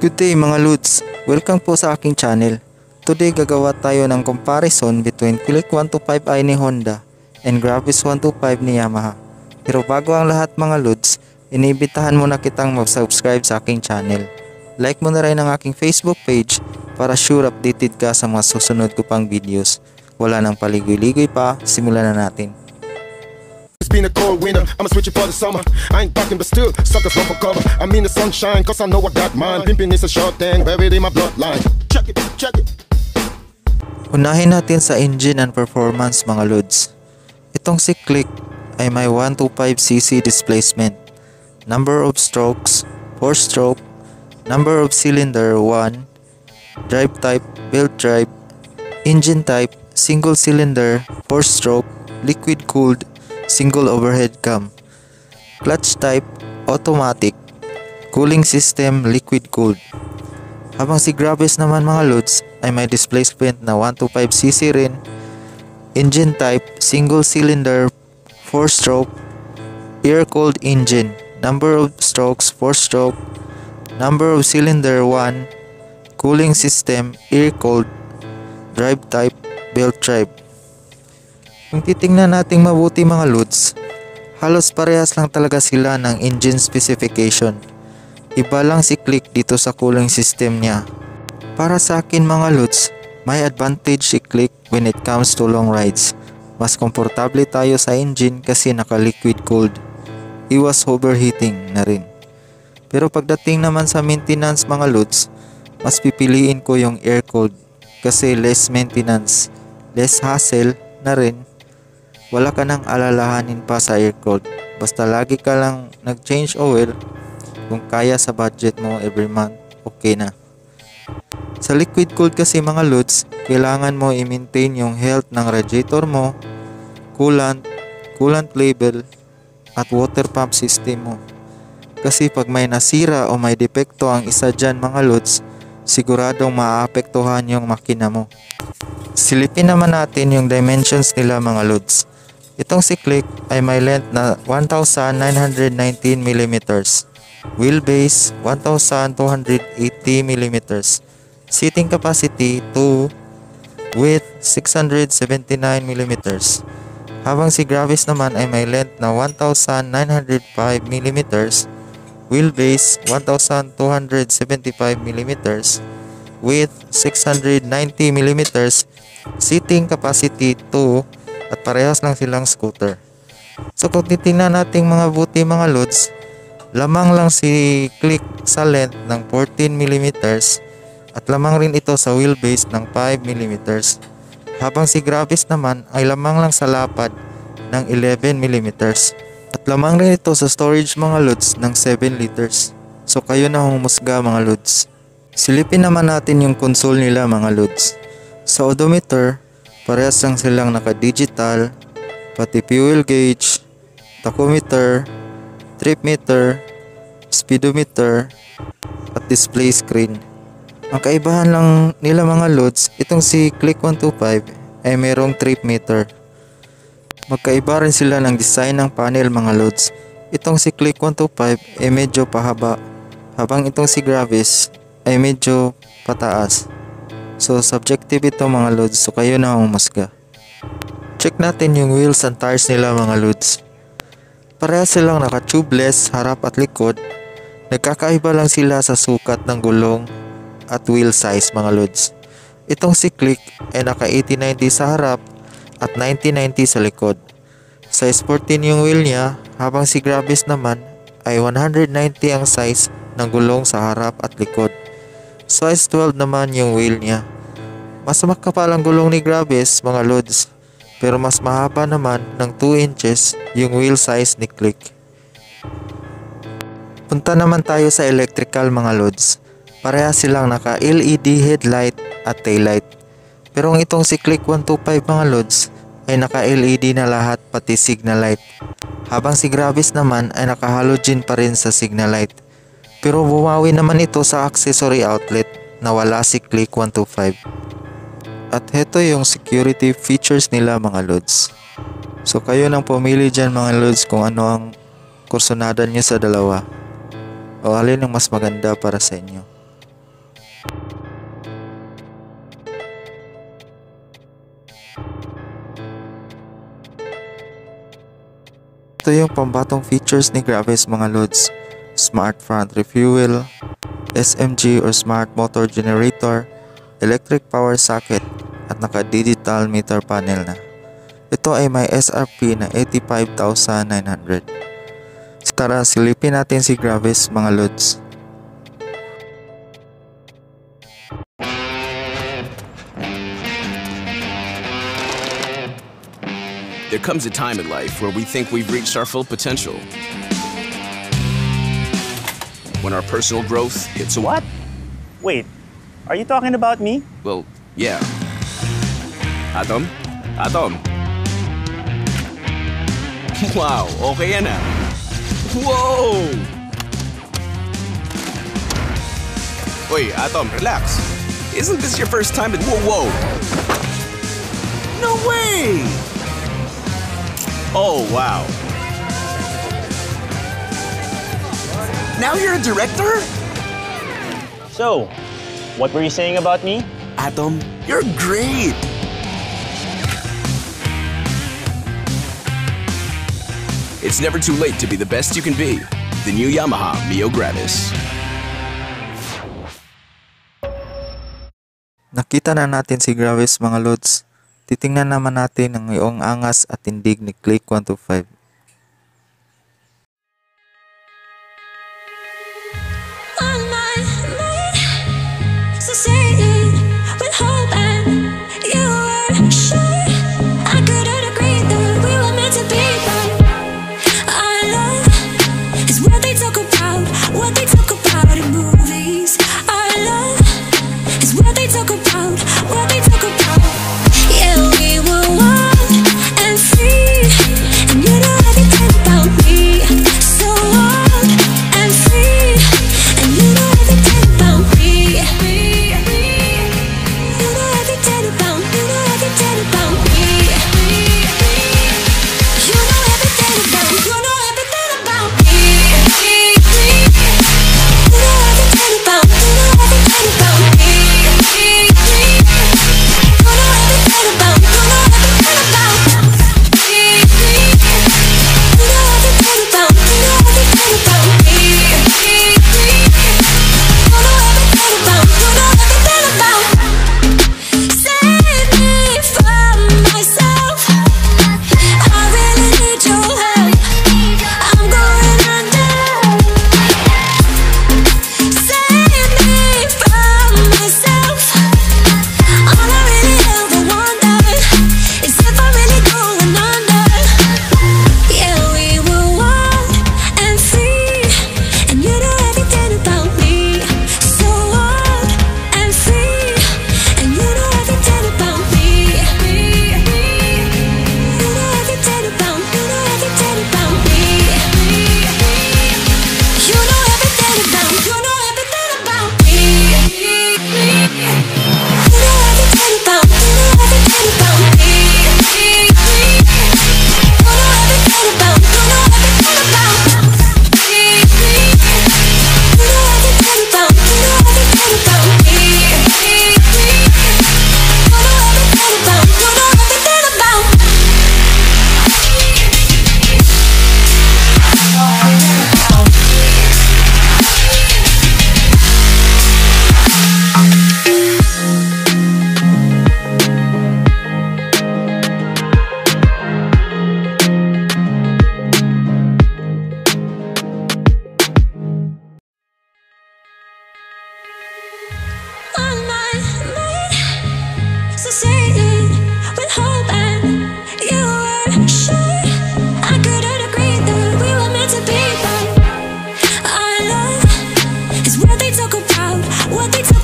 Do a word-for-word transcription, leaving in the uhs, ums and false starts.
Good day mga Lods! Welcome po sa aking channel. Today gagawa tayo ng comparison between Click one twenty-five i ni Honda and Gravis one twenty-five ni Yamaha. Pero bago ang lahat mga Lods, iniimbitahan muna kitang mag-subscribe sa aking channel. Like mo na rin ang aking Facebook page para sure updated ka sa mga susunod ko pang videos. Wala nang paligoy-ligoy pa, simulan na natin. It's been a cold winter, I'ma switch it for the summer. I ain't talking but still, suckers run for cover. I mean the sunshine, cause I know I got mine. Pimpin' is a short thing, buried in my bloodline. Check it, check it. Unahin natin sa engine and performance mga Lods. Itong si Click ay may one twenty-five c c displacement. Number of strokes, four stroke. Number of cylinder, one. Drive type, belt drive. Engine type, single cylinder, four stroke, liquid cooled, single overhead cam. Clutch type, automatic. Cooling system, liquid cooled. Habang si Gravis naman mga Lods ay may displacement na one twenty-five c c rin. Engine type, single cylinder, four stroke, air cooled engine. Number of strokes, four stroke. Number of cylinder, one. Cooling system, air cooled. Drive type, belt drive. Kung titingnan nating mabuti mga Lods, halos parehas lang talaga sila ng engine specification. Iba lang si Click dito sa cooling system niya. Para sa akin mga Lods, may advantage si Click when it comes to long rides. Mas komportable tayo sa engine kasi naka-liquid cooled. Iwas overheating na rin. Pero pagdating naman sa maintenance mga Lods, mas pipiliin ko yung air cooled kasi less maintenance, less hassle na rin. Wala ka nang alalahanin pa sa air cooled. Basta lagi ka lang nag-change oil. Kung kaya sa budget mo every month, okay na. Sa liquid cooled kasi mga Lods, kailangan mo i-maintain yung health ng radiator mo, coolant, coolant level, at water pump system mo. Kasi pag may nasira o may depekto ang isa dyan mga Lods, siguradong maaapektuhan yung makina mo. Silipin naman natin yung dimensions nila mga Lods. Itong si Click ay may length na one thousand nine hundred nineteen millimeters, wheelbase one thousand two hundred eighty millimeters, seating capacity two, width six hundred seventy-nine millimeters. Habang si Gravis naman ay may length na one thousand nine hundred five millimeters, wheelbase one thousand two hundred seventy-five millimeters, width six hundred ninety millimeters, seating capacity two, at parehas lang silang scooter. So kung titingnan natin mga buti mga Lods, lamang lang si Click sa length ng fourteen millimeters at lamang rin ito sa wheelbase ng five millimeters. Habang si Gravis naman ay lamang lang sa lapad ng eleven millimeters. At lamang rin ito sa storage mga Lods ng seven liters. So kayo na humusga mga Lods. Silipin naman natin yung console nila mga Lods. Sa odometer, parehas lang silang naka-digital, pati fuel gauge, tachometer, trip meter, speedometer, at display screen. Ang kaibahan lang nila mga Lods, itong si Click one twenty-five ay merong trip meter. Magkaiba rin sila ng design ng panel mga Lods. Itong si Click one twenty-five ay medyo pahaba, habang itong si Gravis ay medyo pataas. So subjective ito mga Lods, so kayo na humusga. Check natin yung wheels and tires nila mga Lods. Parehas silang naka-tubeless harap at likod. Nagkakaiba lang sila sa sukat ng gulong at wheel size mga Lods. Itong si Click ay naka eighty ninety sa harap at ninety ninety sa likod. Size fourteen yung wheel niya, habang si Gravis naman ay one ninety ang size ng gulong sa harap at likod. Size twelve naman yung wheel niya. Mas makapal ang gulong ni Gravis mga Lods, pero mas mahaba naman ng two inches yung wheel size ni Click. Punta naman tayo sa electrical mga Lods. Parehas silang naka L E D headlight at taillight. Pero ang itong si Click one twenty-five mga Lods ay naka L E D na lahat pati signal light. Habang si Gravis naman ay naka halogen pa rin sa signal light. Pero bumawi naman ito sa accessory outlet na wala si Click one twenty-five. At heto yung security features nila mga Lods. So kayo nang pumili dyan mga Lods kung ano ang kursunada nyo sa dalawa. O alin ang mas maganda para sa inyo. Ito yung pambatong features ni Gravis mga lods. Smart front refuel, S M G or smart motor generator, electric power socket, at naka-digital meter panel na. Ito ay may S R P na eighty-five thousand nine hundred. Tara, silipin natin si Gravis mga lods. There comes a time in life where we think we've reached our full potential. When our personal growth hits a... What? Wait, are you talking about me? Well, yeah. Atom? Atom? Wow, okay yan ah. Whoa! Wait, Atom, relax. Isn't this your first time at... Whoa, whoa! No way! Oh, wow. Now you're a director? So, what were you saying about me? Atom, you're great! It's never too late to be the best you can be. The new Yamaha Mio Gravis. Nakita na natin si Gravis mga lods. Titingnan naman natin ang iyong angas at tindig ni Click one two five. On my mind, so say it with hope and you were sure I couldn't agree that we were meant to be, but our love is what they talk about, what they talk about in movies. Our love is what they talk about, what they talk about. Yeah, we were wild and free, and you know everything about me. So wild and free, and you know everything about me. You know everything about, you know everything about me. You know everything about, you know everything about me. You know everything about, you know everything about me. What they talk about, what they talk